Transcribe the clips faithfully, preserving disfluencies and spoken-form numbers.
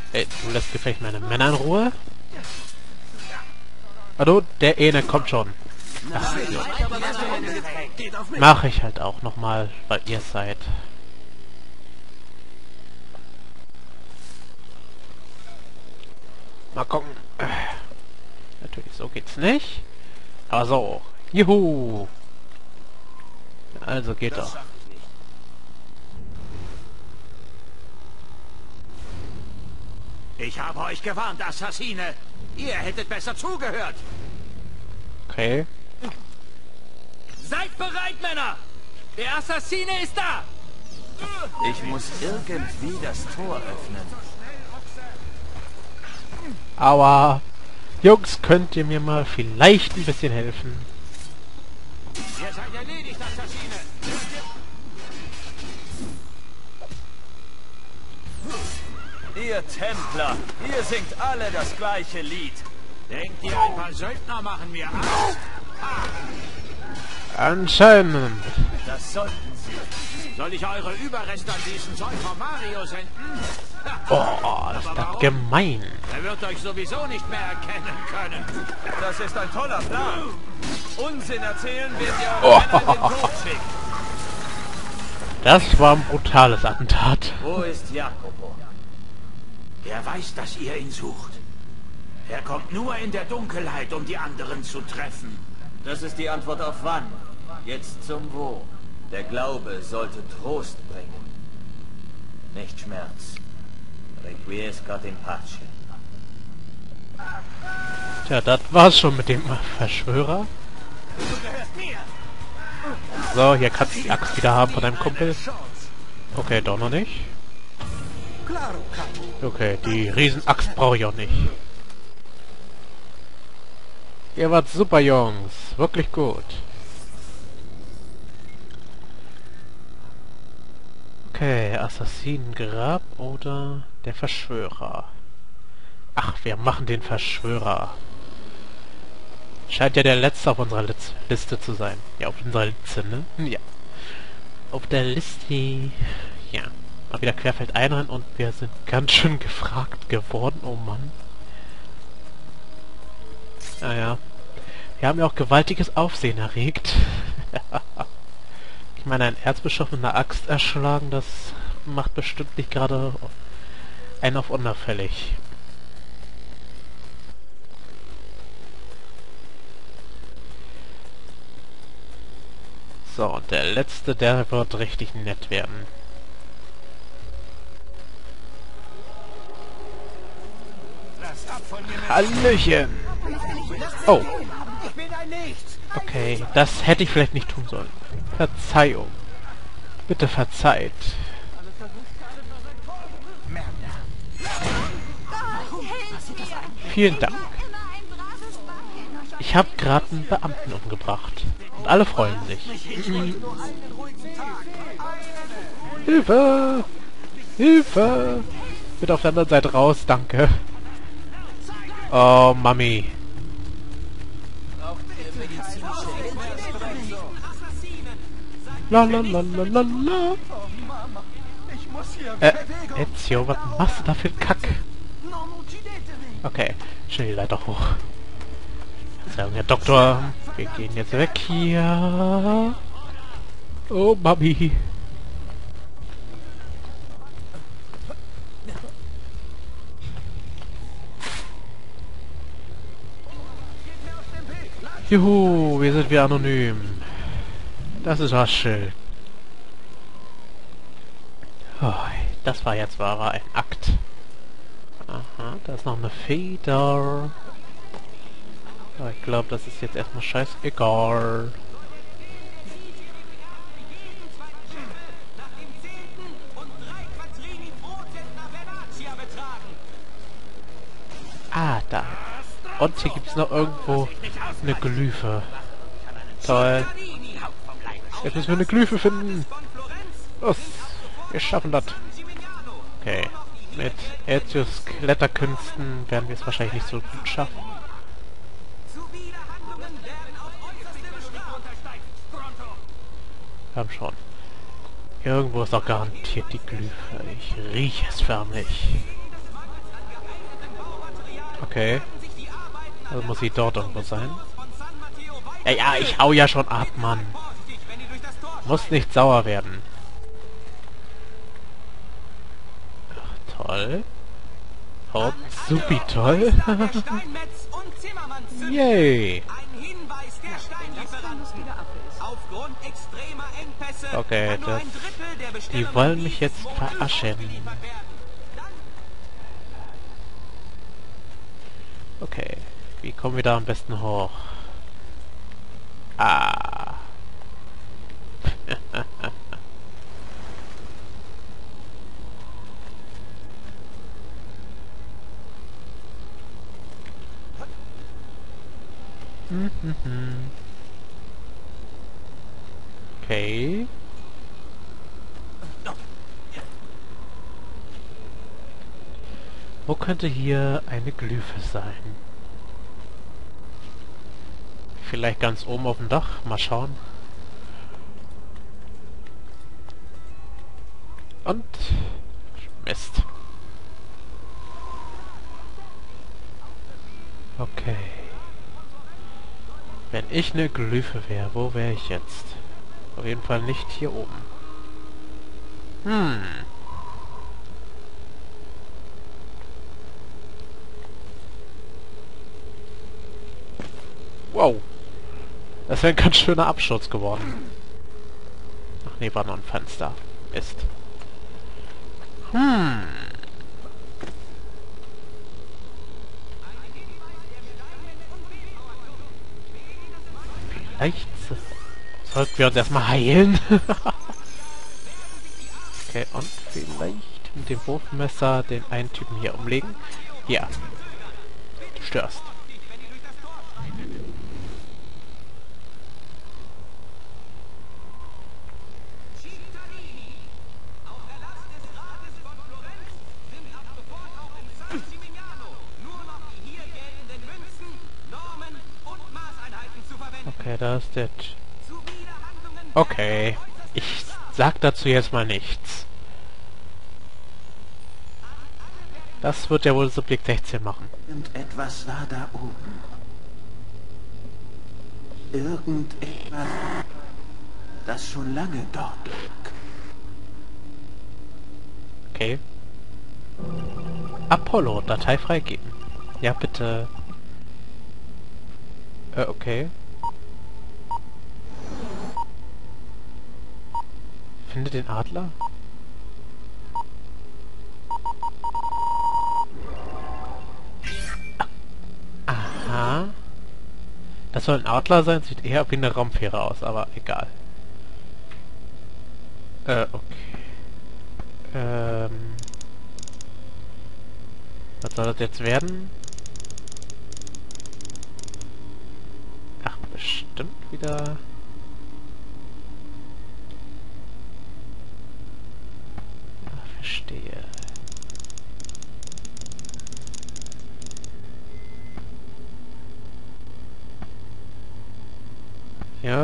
Ey, du lässt gefällig meine Männer in Ruhe. Hallo, der eine kommt schon. Ach, ja. Mach ich halt auch nochmal, weil ihr seid. Mal gucken. Natürlich, so geht's nicht. Aber so. Juhu. Also geht doch. Ich habe euch gewarnt, Assassine. Ihr hättet besser zugehört. Okay. Seid bereit, Männer. Der Assassine ist da. Ich muss irgendwie das Tor öffnen. Aua. Jungs, könnt ihr mir mal vielleicht ein bisschen helfen? Ihr seid erledigt, Assassine. Ihr Templer, ihr singt alle das gleiche Lied. Denkt ihr, ein paar Söldner machen mir Angst? Anscheinend. Das sollten sie. Soll ich eure Überreste an diesen Säufer Mario senden? Oh, ist das gemein. Er wird euch sowieso nicht mehr erkennen können. Das ist ein toller Plan. Unsinn erzählen wird ihr Oh. eure Männer in den Tod schicken. Das war ein brutales Attentat. Wo ist Jacopo? Er weiß, dass ihr ihn sucht. Er kommt nur in der Dunkelheit, um die anderen zu treffen. Das ist die Antwort auf wann. Jetzt zum Wo. Der Glaube sollte Trost bringen. Nicht Schmerz. Requiescat in pace. Tja, das war's schon mit dem Verschwörer. So, hier kannst du die Axt wieder haben von deinem Kumpel. Okay, doch noch nicht. Okay, die Riesenaxt brauche ich auch nicht. Ihr wart super, Jungs. Wirklich gut. Okay, Assassinengrab oder der Verschwörer. Ach, wir machen den Verschwörer. Scheint ja der letzte auf unserer Litz Liste zu sein. Ja, auf unserer Liste, ne? Ja. Auf der Liste. Ja. Mal wieder querfeld ein und wir sind ganz schön gefragt geworden. Oh Mann. Naja. Wir haben ja auch gewaltiges Aufsehen erregt. Ich meine, ein Erzbischof mit einer Axt erschlagen, das macht bestimmt nicht gerade einen auf unauffällig. So, und der letzte, der wird richtig nett werden. Hallöchen! Oh. Okay, das hätte ich vielleicht nicht tun sollen. Verzeihung. Bitte verzeiht. Vielen Dank. Ich habe gerade einen Beamten umgebracht. Und alle freuen sich. Hilfe! Hilfe! Bitte auf der anderen Seite raus, danke. Oh, Mami. La la la la la la. Äh, Ezio, was machst du da für einen Kack? Okay, schnell die Leiter hoch. Sagen Herr Doktor, wir gehen jetzt weg hier. Oh, Mami. Juhu, wir sind wieder anonym. Das ist was schön. Oh, das war jetzt war ein Akt. Aha, da ist noch eine Feder. Aber ich glaube, das ist jetzt erstmal scheißegal. Ah, da. Und hier gibt es noch irgendwo eine Glyphe. Toll. Jetzt müssen wir eine Glyphe finden. Los, wir schaffen das. Okay. Mit Ezios Kletterkünsten werden wir es wahrscheinlich nicht so gut schaffen. Wir haben schon. Irgendwo ist auch garantiert die Glyphe. Ich rieche es förmlich. Okay. Also muss sie dort irgendwo sein. Ja, ja, ich hau ja schon ab, Mann. Muss nicht sauer werden. Ach, toll. Oh, supi toll. Yay. Okay, das... Die wollen mich jetzt verarschen. Okay, wie kommen wir da am besten hoch? Ah. Okay. Wo könnte hier eine Glyphe sein? Vielleicht ganz oben auf dem Dach. Mal schauen. Und... Mist. Okay. Wenn ich eine Glyphe wäre, wo wäre ich jetzt? Auf jeden Fall nicht hier oben. Hm. Wow. Das wäre ein ganz schöner Absturz geworden. Ach nee, war noch ein Fenster. Mist. Hm. Vielleicht sollten wir uns erstmal heilen. Okay, und vielleicht mit dem Wurfmesser den einen Typen hier umlegen. Ja. Du störst. Okay, da ist der... T okay. Ich sag dazu jetzt mal nichts. Das wird ja wohl Subjekt sechzehn machen. Irgendetwas war da oben. Irgendetwas, das schon lange dort lag. Okay. Apollo, Datei freigeben. Ja, bitte. Äh, okay. Finde den Adler? Aha. Das soll ein Adler sein, sieht eher wie eine Raumfähre aus, aber egal. Äh, okay. Ähm. Was soll das jetzt werden? Ach, bestimmt wieder... Verstehe. Ja.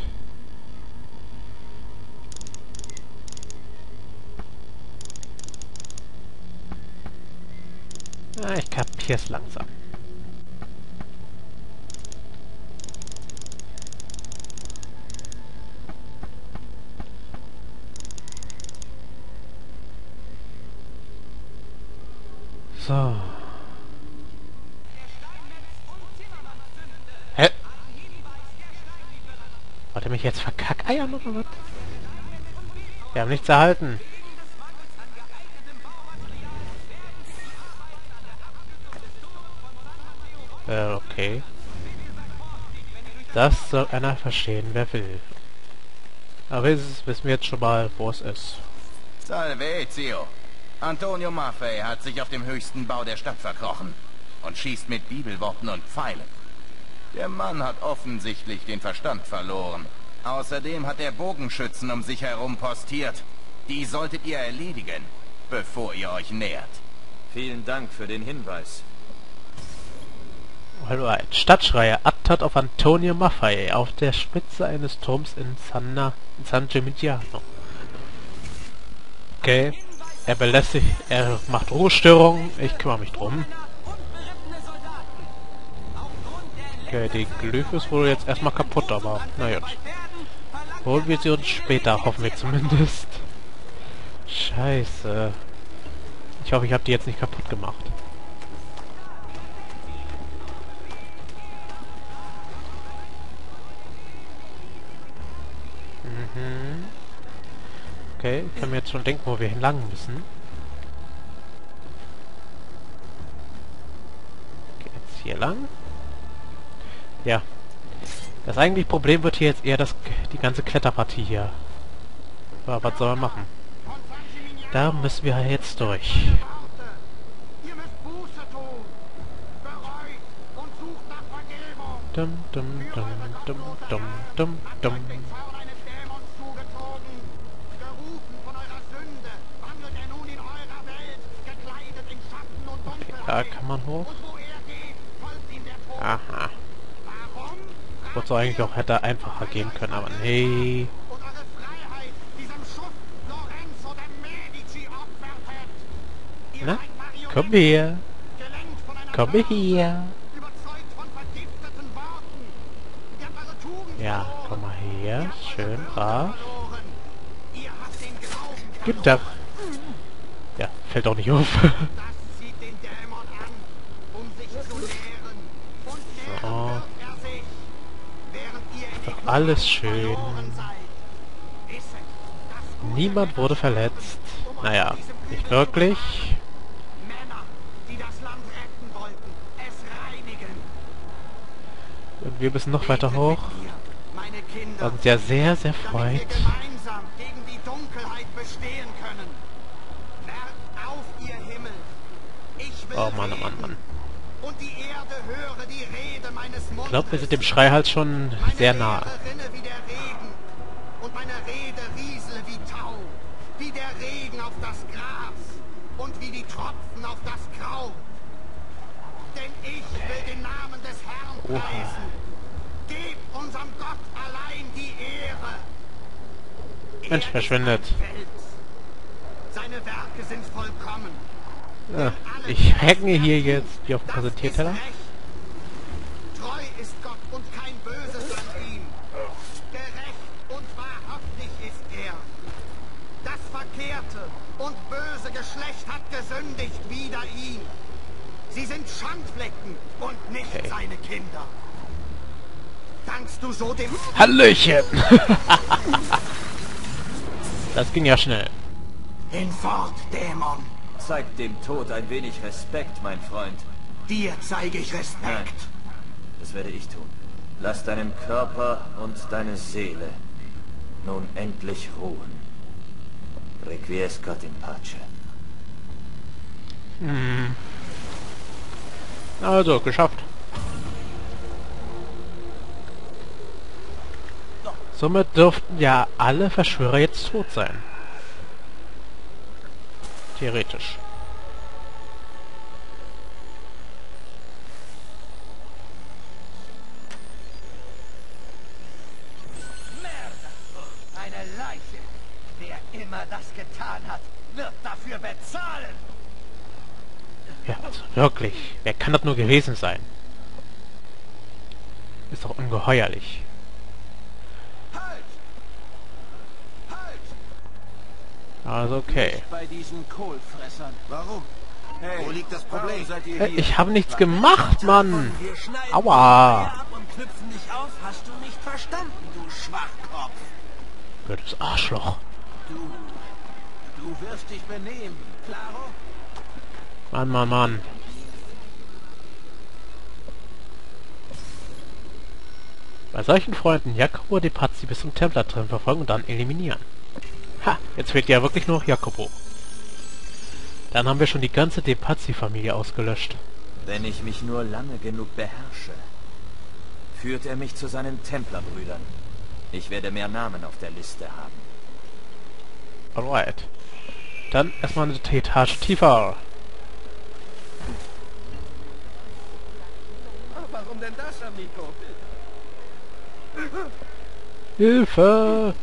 Ah, ich kapier's langsam. So. Hä? Wollt ihr mich jetzt verkackeiern oder was? Wir haben nichts erhalten. Äh, okay. Das soll einer verstehen, wer will. Aber jetzt wissen wir jetzt schon mal, wo es ist. Salvezio. Antonio Maffei hat sich auf dem höchsten Bau der Stadt verkrochen und schießt mit Bibelworten und Pfeilen. Der Mann hat offensichtlich den Verstand verloren. Außerdem hat er Bogenschützen um sich herum postiert. Die solltet ihr erledigen, bevor ihr euch nähert. Vielen Dank für den Hinweis. Alright. Stadtschreier. Attentat auf Antonio Maffei auf der Spitze eines Turms in, Sanna, in San Gimignano. Okay. Er belästigt, er macht Ruhestörungen. Ich kümmere mich drum. Okay, die Glyph ist wohl jetzt erstmal kaputt, aber naja. Holen wir sie uns später, hoffen wir zumindest. Scheiße. Ich hoffe, ich habe die jetzt nicht kaputt gemacht. Mhm. Okay, ich kann mir jetzt schon denken, wo wir hinlangen müssen. Okay, jetzt hier lang. Ja. Das eigentliche Problem wird hier jetzt eher das, die ganze Kletterpartie hier. Aber was soll man machen? Da müssen wir jetzt durch. Dum, dum, dum, dum, dum, dum, dum. Okay, da kann man hoch. Aha. Wozu eigentlich auch hätte einfacher gehen können, aber nee. Na, komm her. Komm her. Ja, komm mal her. Schön brav. Guten Tag. Ja, fällt auch nicht auf. So. Ist doch alles schön. Niemand wurde verletzt. Naja, nicht wirklich. Und wir müssen noch weiter hoch. Was uns ja sehr, sehr freut. Oh Mann, oh Mann, Mann. Ich glaube, wir sind dem Schreihals schon sehr nah. Und meine Rede riesle wie Tau, wie der Regen auf das Gras und wie die Tropfen auf das Grau. Denn ich will den Namen des Herrn preisen. Gebt unserem Gott allein die Ehre. Mensch, verschwindet. Seine Werke sind vollkommen. Ja, ich hänge hier jetzt wie auf Präsentierteller. Treu ist Gott und kein Böses an ihm. Gerecht und wahrhaftig ist er. Das verkehrte und böse Geschlecht hat gesündigt wider ihn. Sie sind Schandflecken und nicht okay. Seine Kinder. Dankst du so dem... Hallöchen! Das ging ja schnell. Hinfort, Dämon! Zeig dem Tod ein wenig Respekt, mein Freund. Dir zeige ich Respekt. Nein, das werde ich tun. Lass deinen Körper und deine Seele nun endlich ruhen. Requiescat in pace. Hm. Also, geschafft. Somit dürften ja alle Verschwörer jetzt tot sein. Theoretisch. Eine Leiche. Wer immer das getan hat, wird dafür bezahlen. Ja, also wirklich. Wer kann das nur gewesen sein? Ist doch ungeheuerlich. Also okay. Bei diesen Kohlfressern. Warum? Hey, wo liegt das Problem? Hey, ich habe nichts gemacht, Mann. Aua. Und knüpfen dich auf, hast du nicht verstanden, du Schwachkopf. Blödes Arschloch. Du, du wirst dich benehmen, klaro? Mann, Mann, Mann. Bei solchen Freunden Jacopo de Pazzi bis zum Templertreffen verfolgen und dann eliminieren. Ha, jetzt fehlt ja wirklich nur noch Jacopo. Dann haben wir schon die ganze De Pazzi-Familie ausgelöscht. Wenn ich mich nur lange genug beherrsche, führt er mich zu seinen Templerbrüdern. Ich werde mehr Namen auf der Liste haben. Alright. Dann erstmal eine Etage tiefer. Warum denn das, Amico? Hilfe!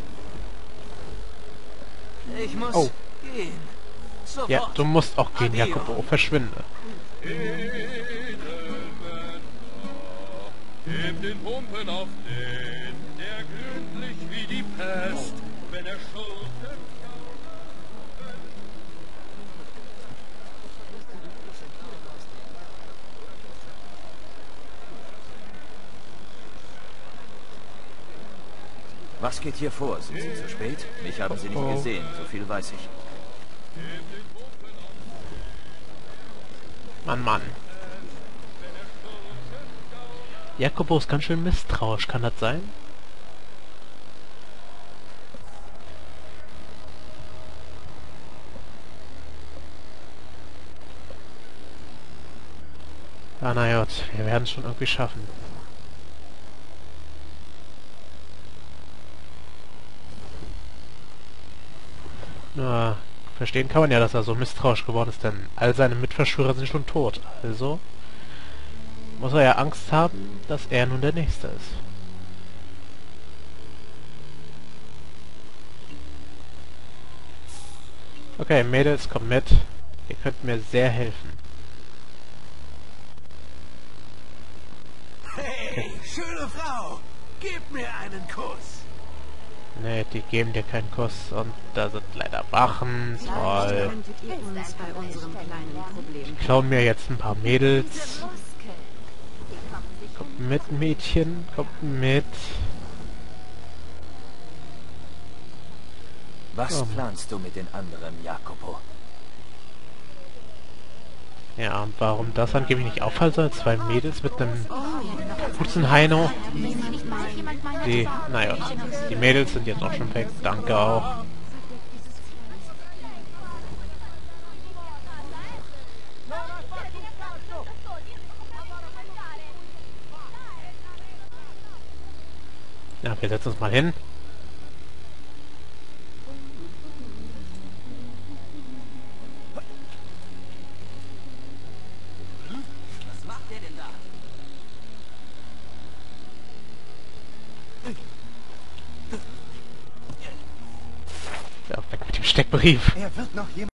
Ich muss oh. gehen. Sofort. Ja, du musst auch gehen, Jacopo. Verschwinde. Hebt den Humpen auf den, der gründlich wie die Pest, wenn er Schulter... Was geht hier vor? Sind Sie zu spät? Mich haben Sie nicht Oh. gesehen, so viel weiß ich. Mann, Mann. Jacopo ist ganz schön misstrauisch, kann das sein? Ah, na gut, wir werden es schon irgendwie schaffen. Na, verstehen kann man ja, dass er so misstrauisch geworden ist, denn all seine Mitverschwörer sind schon tot. Also muss er ja Angst haben, dass er nun der Nächste ist. Okay, Mädels, kommt mit. Ihr könnt mir sehr helfen. Hey, schöne Frau, gib mir einen Kuss. Ne, die geben dir keinen Kuss und da sind leider Wachen. Toll. Könntet ihr uns bei unserem kleinen Problem Die klauen mir jetzt ein paar Mädels. Kommt mit, Mädchen, kommt mit. Was Oh. planst du mit den anderen, Jacopo? Ja, und warum das angeblich nicht auffallen soll? Zwei Mädels mit einem Kapuzenheino. Die, naja, die Mädels sind jetzt auch schon weg. Danke auch. Ja, wir setzen uns mal hin. Was macht der denn da? Ja, weg mit dem Steckbrief. Er wird noch jemand...